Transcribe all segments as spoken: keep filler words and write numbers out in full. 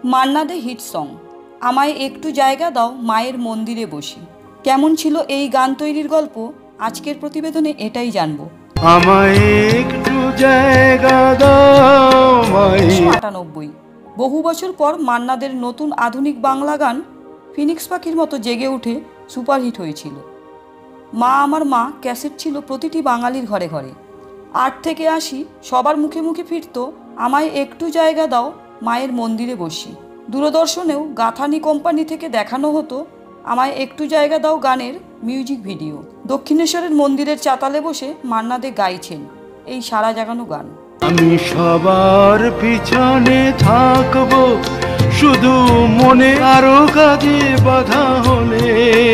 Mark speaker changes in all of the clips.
Speaker 1: Manna Dey hit song আমায় একটু জায়গা দাও মায়ের মন্দিরে বসি। কেমন ছিল এই গান তৈরির গল্প আজকের প্রতিবেদনে এটাই জানবো।
Speaker 2: আমায় একটু জায়গা দাও মায়ের।
Speaker 1: উনিশশো আটানব্বই বহু বছর পর মান্না দের নতুন আধুনিক বাংলা গান ফিনিক্স পাখির মতো জেগে উঠে সুপারহিট হয়েছিল। মা আমার মা ক্যাসেট ছিল প্রতিটি বাঙালির ঘরে ঘরে। আট থেকে আশি সবার মুখে মুখে ফিরত আমায় একটু জায়গা দাও মায়ের মন্দিরে বসি। দূরদর্শনেও গাথানি কোম্পানি থেকে দেখানো হতো আমায় একটু জায়গা দাও গানের মিউজিক ভিডিও। দক্ষিণেশ্বরের মন্দিরের চাতালে বসে মান্না দে গাইছেন এই সারা জাগানো গান।
Speaker 2: আমি সবার পিছনে থাকবো, শুধু মনে আরো কাজে বাধা হলে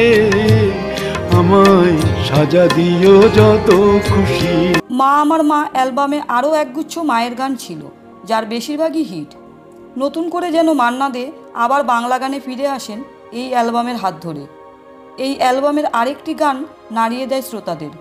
Speaker 2: আমায় সাজা দিও যত খুশি।
Speaker 1: মা আমার মা অ্যালবামে আরও একগুচ্ছ মায়ের গান ছিল, যার বেশিরভাগই হিট। নতুন করে যেন মান্না দে আবার বাংলা গানে ফিরে আসেন এই অ্যালবামের হাত ধরে। এই অ্যালবামের আরেকটি গান নাড়িয়ে দেয় শ্রোতাদের।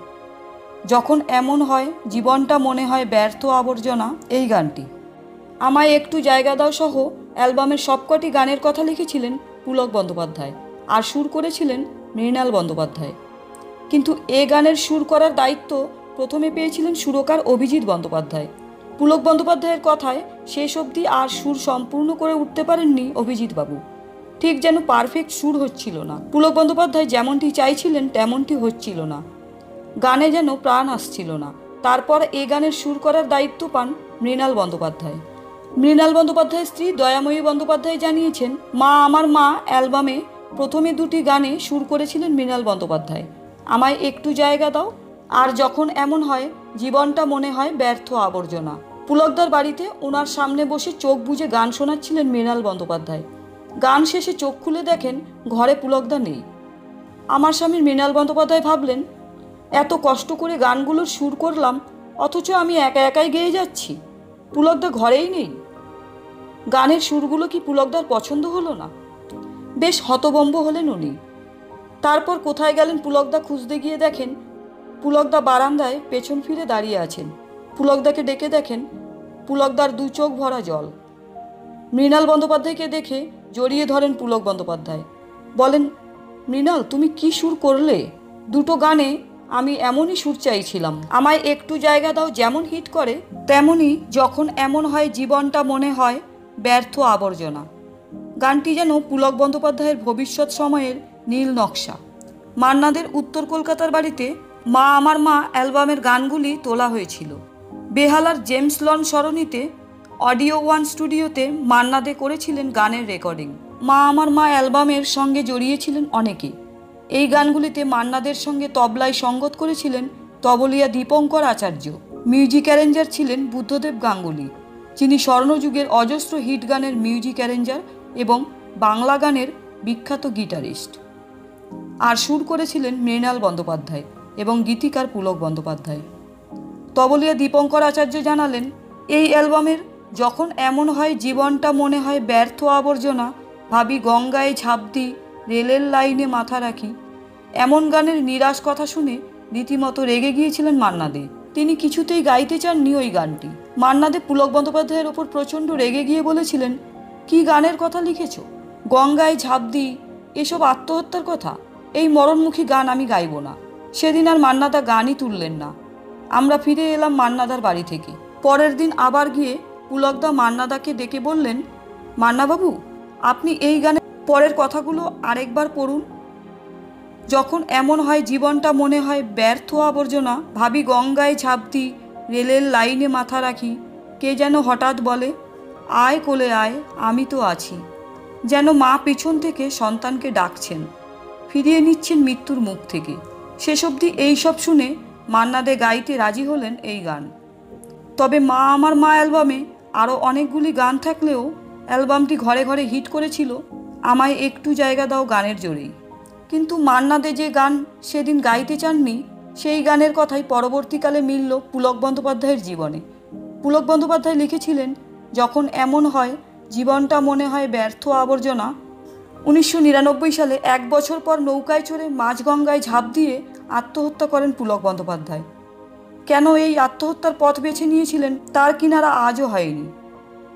Speaker 1: যখন এমন হয় জীবনটা মনে হয় ব্যর্থ আবর্জনা, এই গানটি। আমায় একটু জায়গা দাও সহ অ্যালবামের সবকটি গানের কথা লিখেছিলেন পুলক বন্দ্যোপাধ্যায়, আর সুর করেছিলেন মৃণাল বন্দ্যোপাধ্যায়। কিন্তু এ গানের সুর করার দায়িত্ব প্রথমে পেয়েছিলেন সুরকার অভিজিৎ বন্দ্যোপাধ্যায়। পুলক বন্দ্যোপাধ্যায়ের কথায় শেষ অবধি আর সুর সম্পূর্ণ করে উঠতে পারেননি অভিজিৎ বাবু। ঠিক যেন পারফেক্ট সুর হচ্ছিল না। পুলক বন্দ্যোপাধ্যায় যেমনটি চাইছিলেন তেমনটি হচ্ছিল না, গানে যেন প্রাণ আসছিল না। তারপর এ গানের সুর করার দায়িত্ব পান মৃণাল বন্দ্যোপাধ্যায়। মৃণাল বন্দ্যোপাধ্যায়ের স্ত্রী দয়াময়ী বন্দ্যোপাধ্যায় জানিয়েছেন, মা আমার মা অ্যালবামে প্রথমে দুটি গানে সুর করেছিলেন মৃণাল বন্দ্যোপাধ্যায়, আমায় একটু জায়গা দাও আর যখন এমন হয় জীবনটা মনে হয় ব্যর্থ আবর্জনা। পুলকদার বাড়িতে ওনার সামনে বসে চোখ বুজে গান শোনাচ্ছিলেন মৃণাল বন্দ্যোপাধ্যায়। গান শেষে চোখ খুলে দেখেন ঘরে পুলকদা নেই। আমার স্বামী মৃণাল বন্দ্যোপাধ্যায় ভাবলেন, এত কষ্ট করে গানগুলোর সুর করলাম অথচ আমি একা একাই গেয়ে যাচ্ছি, পুলকদা ঘরেই নেই। গানের সুরগুলো কি পুলকদার পছন্দ হলো না? বেশ হতবম্ব হলেন উনি। তারপর কোথায় গেলেন পুলকদা খুঁজতে গিয়ে দেখেন পুলকদা বারান্দায় পেছন ফিরে দাঁড়িয়ে আছেন। পুলকদাকে ডেকে দেখেন পুলকদার দু চোখ ভরা জল। মৃণাল বন্দ্যোপাধ্যায়কে দেখে জড়িয়ে ধরেন পুলক বন্দ্যোপাধ্যায়, বলেন, মৃণাল তুমি কি সুর করলে? দুটো গানে আমি এমনই সুর চাইছিলাম। আমায় একটু জায়গা দাও যেমন হিট করে, তেমনই যখন এমন হয় জীবনটা মনে হয় ব্যর্থ আবর্জনা। গানটি যেন পুলক বন্দ্যোপাধ্যায়ের ভবিষ্যৎ সময়ের নীল নকশা। মান্নাদের উত্তর কলকাতার বাড়িতে মা আমার মা অ্যালবামের গানগুলি তোলা হয়েছিল। বেহালার জেমস লন সরণিতে অডিও ওয়ান স্টুডিওতে মান্না দে করেছিলেন গানের রেকর্ডিং। মা আমার মা অ্যালবামের সঙ্গে জড়িয়েছিলেন অনেকে। এই গানগুলিতে মান্নাদের সঙ্গে তবলায় সঙ্গত করেছিলেন তবলিয়া দীপঙ্কর আচার্য। মিউজিক অ্যারেঞ্জার ছিলেন বুদ্ধদেব গাঙ্গুলি, যিনি স্বর্ণযুগের অজস্র হিট গানের মিউজিক অ্যারেঞ্জার এবং বাংলা গানের বিখ্যাত গিটারিস্ট। আর সুর করেছিলেন মৃণাল বন্দ্যোপাধ্যায় এবং গীতিকার পুলক বন্দ্যোপাধ্যায়। তবলিয়া দীপঙ্কর আচার্য জানালেন, এই অ্যালবামের যখন এমন হয় জীবনটা মনে হয় ব্যর্থ আবর্জনা, ভাবি গঙ্গায় ঝাঁপ দিই, রেলের লাইনে মাথা রাখি, এমন গানের নিরাশ কথা শুনে রীতিমতো রেগে গিয়েছিলেন মান্না দে। তিনি কিছুতেই গাইতে চাননি ওই গানটি। মান্না দে পুলক বন্দ্যোপাধ্যায়ের ওপর প্রচণ্ড রেগে গিয়ে বলেছিলেন, কি গানের কথা লিখেছ? গঙ্গায় ঝাঁপ দিই, এসব আত্মহত্যার কথা। এই মরণমুখী গান আমি গাইব না। সেদিন আর মান্নাদা গানই তুললেন না। আমরা ফিরে এলাম মান্নাদার বাড়ি থেকে। পরের দিন আবার গিয়ে পুলকদা মান্নাদাকে ডেকে বললেন, মান্নাবাবু আপনি এই গানের পরের কথাগুলো আরেকবার পড়ুন। যখন এমন হয় জীবনটা মনে হয় ব্যর্থ আবর্জনা, ভাবি গঙ্গায় ঝাঁপ দিই, রেলের লাইনে মাথা রাখি, কে যেন হঠাৎ বলে, আয় কোলে আয় আমি তো আছি। যেন মা পিছন থেকে সন্তানকে ডাকছেন, ফিরিয়ে নিচ্ছেন মৃত্যুর মুখ থেকে। শেষ অবধি এইসব শুনে মান্না দে গাইতে রাজি হলেন এই গান। তবে মা আমার মা অ্যালবামে আরও অনেকগুলি গান থাকলেও অ্যালবামটি ঘরে ঘরে হিট করেছিল আমায় একটু জায়গা দাও গানের জোরেই। কিন্তু মান্না দে যে গান সেদিন গাইতে চাননি, সেই গানের কথাই পরবর্তীকালে মিলল পুলক বন্দ্যোপাধ্যায়ের জীবনে। পুলক বন্দ্যোপাধ্যায় লিখেছিলেন, যখন এমন হয় জীবনটা মনে হয় ব্যর্থ আবর্জনা। উনিশশো নিরানব্বই সালে এক বছর পর নৌকায় চড়ে মাঝগঙ্গায় ঝাঁপ দিয়ে আত্মহত্যা করেন পুলক বন্দ্যোপাধ্যায়। কেন এই আত্মহত্যার পথ বেছে নিয়েছিলেন তার কিনারা আজও হয়নি।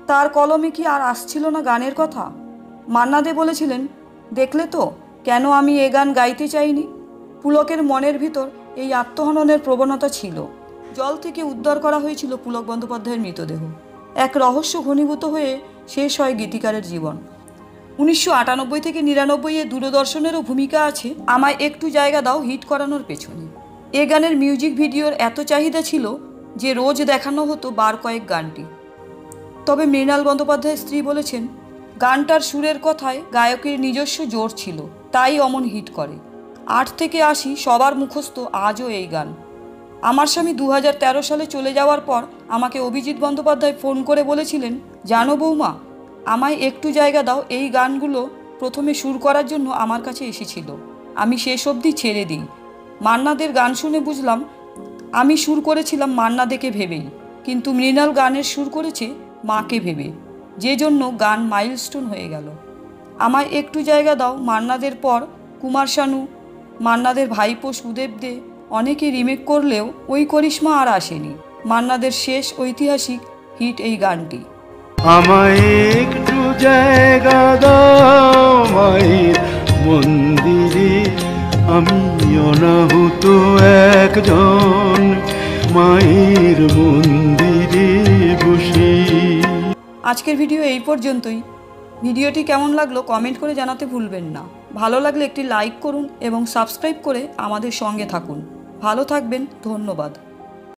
Speaker 1: তার কলমে কি আর আসছিল না গানের কথা? মান্না দে বলেছিলেন, দেখলে তো কেন আমি এ গান গাইতে চাইনি। পুলকের মনের ভিতর এই আত্মহননের প্রবণতা ছিল। জল থেকে উদ্ধার করা হয়েছিল পুলক বন্দ্যোপাধ্যায়ের মৃতদেহ। এক রহস্য ঘনীভূত হয়ে শেষ হয় গীতিকারের জীবন। উনিশশো আটানব্বই থেকে নিরানব্বই এ দূরদর্শনেরও ভূমিকা আছে আমায় একটু জায়গা দাও হিট করানোর পেছনে। এ গানের মিউজিক ভিডিওর এত চাহিদা ছিল যে রোজ দেখানো হতো বার কয়েক গানটি। তবে মৃণাল বন্দ্যোপাধ্যায়ের স্ত্রী বলেছেন, গানটার সুরের কথায় গায়কের নিজস্ব জোর ছিল, তাই অমন হিট করে। আট থেকে আশি সবার মুখস্থ আজও এই গান। আমার স্বামী দু হাজার তেরো সালে চলে যাওয়ার পর আমাকে অভিজিৎ বন্দ্যোপাধ্যায় ফোন করে বলেছিলেন, জানো বৌমা, আমায় একটু জায়গা দাও এই গানগুলো প্রথমে সুর করার জন্য আমার কাছে এসেছিল। আমি শেষ অবধি ছেড়ে দিই। মান্নাদের গান শুনে বুঝলাম আমি সুর করেছিলাম মান্নাদেকে ভেবেই, কিন্তু মৃণাল গানের সুর করেছে মাকে ভেবে, যে জন্য গান মাইলস্টোন হয়ে গেল। আমায় একটু জায়গা দাও মান্নাদের পর কুমার শানু, মান্নাদের ভাইপো সুদেব দে অনেকে রিমেক করলেও ওই করিশ্মা আর আসেনি। মান্নাদের শেষ ঐতিহাসিক হিট এই গানটি।
Speaker 2: আমায় একটু জায়গা দাও মায়ের মন্দিরে, আমি অনাহুত একজন মায়ের মন্দিরে বসে।
Speaker 1: আজকের ভিডিও এই পর্যন্তই। ভিডিওটি কেমন লাগলো কমেন্ট করে জানাতে ভুলবেন না। ভালো লাগলে একটি লাইক করুন এবং সাবস্ক্রাইব করে আমাদের সঙ্গে থাকুন। ভালো থাকবেন, ধন্যবাদ।